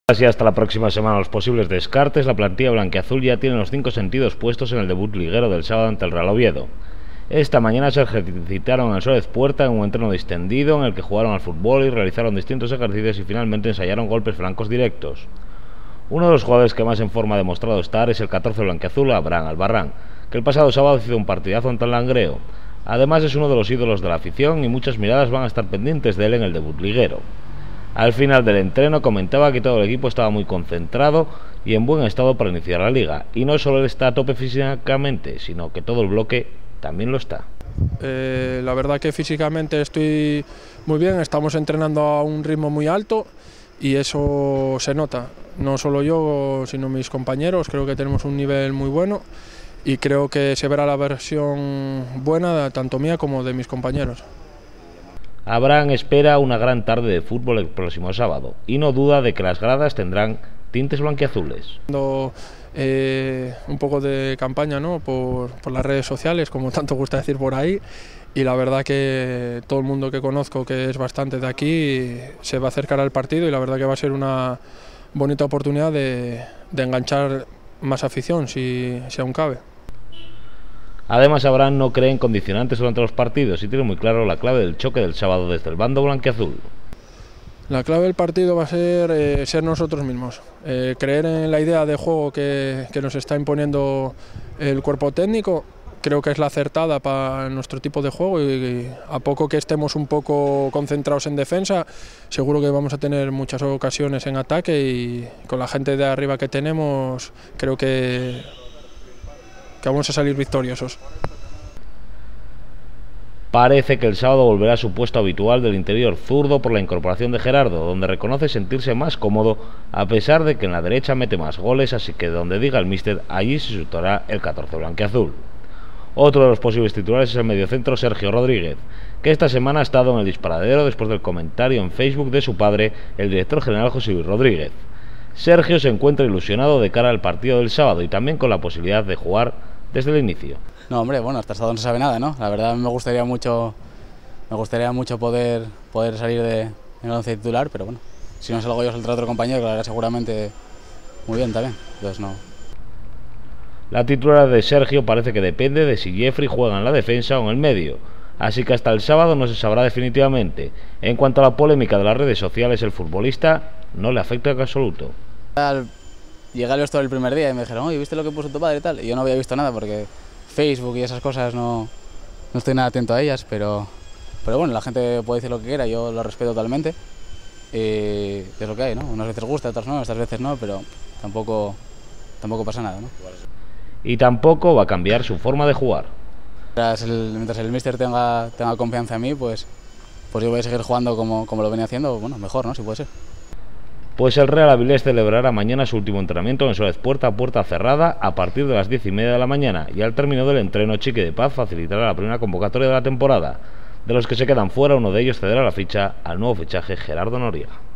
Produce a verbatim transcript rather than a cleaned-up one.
Así hasta la próxima semana los posibles descartes, la plantilla blanquiazul ya tiene los cinco sentidos puestos en el debut liguero del sábado ante el Real Oviedo. Esta mañana se ejercitaron en el Suárez Puerta en un entreno distendido en el que jugaron al fútbol y realizaron distintos ejercicios y finalmente ensayaron golpes francos directos. Uno de los jugadores que más en forma ha demostrado estar es el catorce blanquiazul, Abraham Albarrán, que el pasado sábado hizo un partidazo ante el Langreo. Además es uno de los ídolos de la afición y muchas miradas van a estar pendientes de él en el debut liguero. Al final del entreno comentaba que todo el equipo estaba muy concentrado y en buen estado para iniciar la liga, y no solo él está a tope físicamente, sino que todo el bloque también lo está. Eh, la verdad que físicamente estoy muy bien, estamos entrenando a un ritmo muy alto y eso se nota, no solo yo sino mis compañeros, creo que tenemos un nivel muy bueno y creo que se verá la versión buena tanto mía como de mis compañeros. Abraham espera una gran tarde de fútbol el próximo sábado y no duda de que las gradas tendrán tintes blanquiazules. Eh, un poco de campaña, ¿no? por, por las redes sociales, como tanto gusta decir por ahí, y la verdad que todo el mundo que conozco, que es bastante de aquí, se va a acercar al partido y la verdad que va a ser una bonita oportunidad de, de enganchar más afición, si, si aún cabe. Además, Abraham no cree en condicionantes durante los partidos y tiene muy claro la clave del choque del sábado desde el bando blanquiazul. La clave del partido va a ser eh, ser nosotros mismos, eh, creer en la idea de juego que, que nos está imponiendo el cuerpo técnico. Creo que es la acertada para nuestro tipo de juego y, y a poco que estemos un poco concentrados en defensa, seguro que vamos a tener muchas ocasiones en ataque y con la gente de arriba que tenemos creo que, que vamos a salir victoriosos. Parece que el sábado volverá a su puesto habitual del interior zurdo por la incorporación de Gerardo, donde reconoce sentirse más cómodo a pesar de que en la derecha mete más goles, así que donde diga el míster, allí se situará el catorce blanquiazul. Otro de los posibles titulares es el mediocentro Sergio Rodríguez, que esta semana ha estado en el disparadero después del comentario en Facebook de su padre, el director general José Luis Rodríguez. Sergio se encuentra ilusionado de cara al partido del sábado y también con la posibilidad de jugar desde el inicio. No, hombre, bueno, hasta el sábado no se sabe nada, ¿no? La verdad me gustaría mucho, me gustaría mucho poder, poder salir de, en el once titular, pero bueno, si no salgo yo saldrá otro compañero que lo hará seguramente muy bien también, entonces no. La titular de Sergio parece que depende de si Jeffrey juega en la defensa o en el medio, así que hasta el sábado no se sabrá definitivamente. En cuanto a la polémica de las redes sociales, el futbolista no le afecta en absoluto. Llegué al vestuario el primer día y me dijeron, oye, ¿viste lo que puso tu padre y tal? Y yo no había visto nada porque Facebook y esas cosas no, no estoy nada atento a ellas, pero, pero bueno, la gente puede decir lo que quiera, yo lo respeto totalmente y es lo que hay, ¿no? Unas veces gusta, otras no, otras veces no, pero tampoco, tampoco pasa nada, ¿no? Y tampoco va a cambiar su forma de jugar. Mientras el, mientras el míster tenga, tenga confianza en mí, pues, pues yo voy a seguir jugando como, como lo venía haciendo, bueno, mejor, ¿no? Si puede ser. Pues el Real Avilés celebrará mañana su último entrenamiento en Suárez Puerta a puerta cerrada a partir de las diez y media de la mañana y al término del entreno Chique de Paz facilitará la primera convocatoria de la temporada. De los que se quedan fuera, uno de ellos cederá la ficha al nuevo fichaje Gerardo Noriega.